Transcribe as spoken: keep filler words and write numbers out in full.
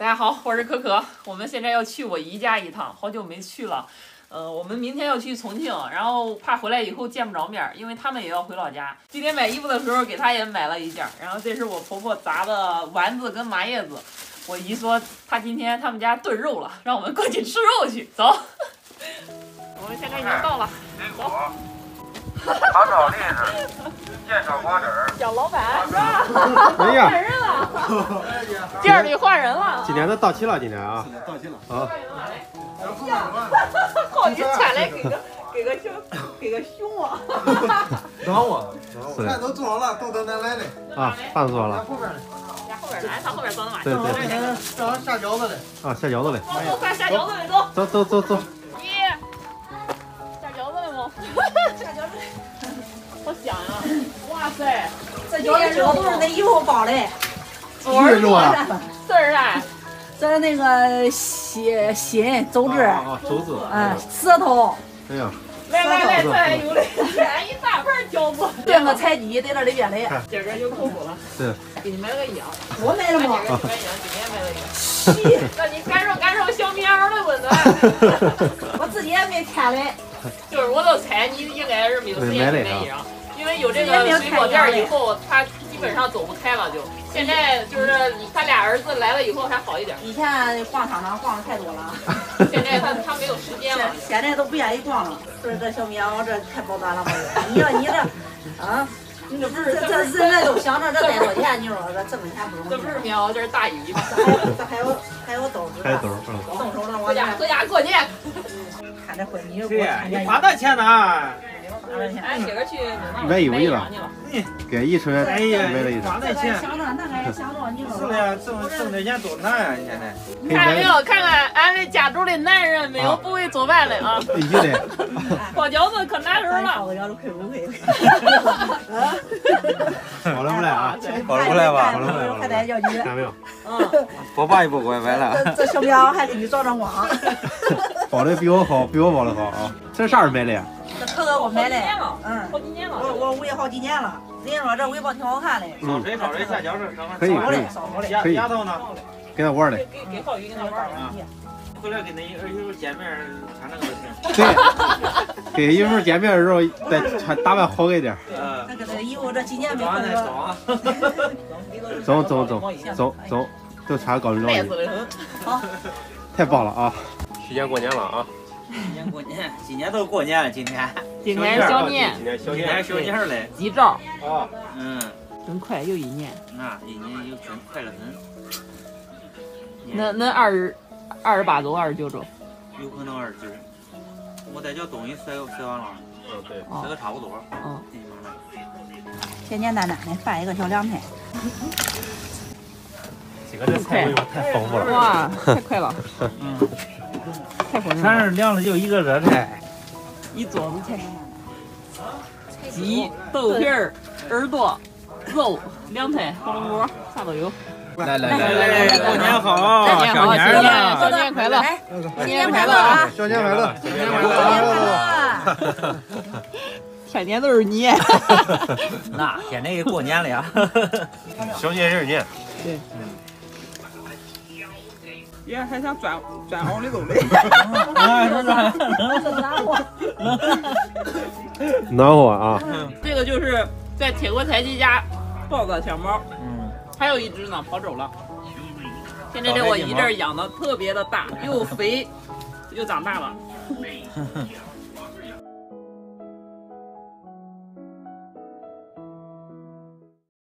家好，我是可可。我们现在要去我姨家一趟，好久没去了。呃，我们明天要去重庆，然后怕回来以后见不着面，因为他们也要回老家。今天买衣服的时候给他也买了一件，然后这是我婆婆炸的丸子跟麻叶子。我姨说她今天他们家炖肉了，让我们过去吃肉去。走，我们现在已经到了，走。 糖炒栗子，燕炒瓜子儿。 小老板是吧？换人了，店里换人了。 今年都到期了，今年啊， 今年到期了啊。 好，你抢来给个给个胸，给个胸啊！ 等我，菜都做好了，都等咱来嘞。 啊，饭做了。 后边嘞。 家后边来，上后边等着买。 对对。 正好下饺子嘞。 啊，下饺子嘞。 走走，快下饺子嘞，走。 走走走走。 咦，下饺子嘞不？下饺子。好香呀！哇塞， 这饺子肉都是那衣服包的。 我儿肉啊。 这是啥？ 这那个心心肘子， 啊，肘子， 嗯，舌头。 哎呀， 来来来，这还有嘞，全一大盘饺子。 炖个菜鸡在这里边嘞。 今个就口福了。 对。 给你买了个羊。 我买了吗？ 今个买羊，今天买了羊。那你感受感受小棉袄的温暖。 我自己也没添嘞。 就是我都猜你应该是没有时间去买衣裳，因为有这个水果店以后，他基本上走不开了就。现在就是他俩儿子来了以后还好一点。 以前逛商场逛的太多了， 现在他他没有时间了。 现在都不愿意逛了，说这小棉袄这太高端了吧？你说你这，啊， 你这不是这这人们都想着这带多钱，你说这挣钱不容易。 这不是棉袄，这是大衣。 这还有还有兜子。 还有兜，嗯。 动手了， 回家回家过年。 看这婚礼， 对，你花那钱呢？ 哎，今个去买衣服去了。 你给一春哎呀， 买了一花那钱。 想着那还想着你说。 是呀，挣挣这钱多难呀！现在。 看没有？看看俺们家族的男人没有不会做饭的啊！ 必须得。 包饺子可难受了。 包个饺子亏不亏？ 包了不来啊？ 包了不来吧？ 包了不来吧？还得要你。 看没有？ 嗯。 我爸也不乖歪了。 这小棉袄还给你照张光。 包的比我好，比我包的好啊！这啥时候买的呀？ 这可可我买的， 嗯，好几年了。 我我围好几年了。人家说这围包挺好看的。 烧水烧水下饺子， 可以可以。 可以。 丫头呢？ 跟他玩的。 给给浩宇跟他玩啊。 回来跟那儿媳妇见面穿那个就行。 对。给媳妇见面的时候再穿打扮好一点。 嗯。这个这衣服这几年没换过。 走走走走走，都穿高领老衣。 好。 太棒了啊！提前过年了啊！ 今年过年，今年都过年了，今天。 今年小年， 今年小年小年嘞。 吉兆。 啊。 嗯。 真快，又一年。 那一年又真快了很。 那那二十二十八周，二十九周。 有可能二十九。我在叫东西塞塞完了。 嗯，对。 塞个差不多。 嗯。 简简单单的拌一个小凉菜。 这个这菜味太丰富了。 哇，太快了。 嗯。 太丰富了。 全是凉了就一个热菜。 一桌子菜。鸡、豆皮儿、耳朵、肉、凉菜、火龙果，啥都有。 来来来来来，过年好， 过年好，新年新年快乐， 新年快乐啊！ 新年快乐， 新年快乐， 新年快乐！ 天天都是你。 那天天过年了呀。 小年人年。 对。爷还想钻钻往里头嘞。 暖和啊！ 这个就是在铁锅菜鸡家抱的小猫，嗯，还有一只呢跑走了。现在这我姨这儿养的特别的大，又肥又长大了。